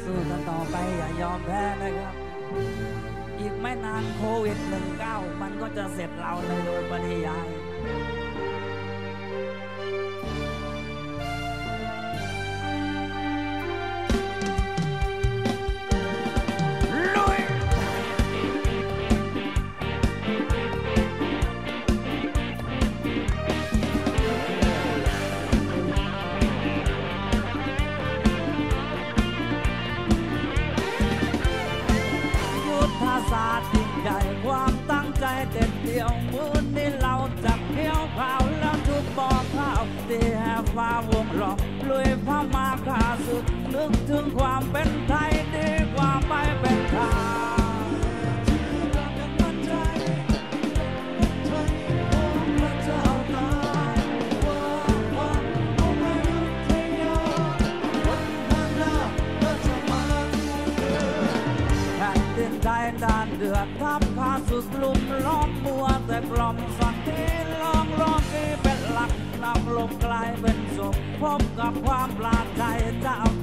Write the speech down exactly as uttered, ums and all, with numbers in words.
สู้กันต่อไปอย่ายอมแพ้นะครับอีกไม่นานโควิดหนึ่งเก้ามันก็จะเสร็จเราเลยโดยปริยายศาสตร์ยิ่งใหญ่ความตั้งใจเด็ดเดี่ยวมือนี้เราจะเกี่ยวข่าวแล้วทุกบ่อข้าวที่แห่ฟ้าวงล้อมลุยพม่าข้าสุดนึกถึงความเป็นไทยดีกว่าไม่เป็นไทยใจด้านเดือดทับขาสุดลุ่มล้อมมัวแต่กล่อมสักทีลองลองที่เป็นหลักนำลมกลายเป็นศพพบกับความปลาดใจเจ้า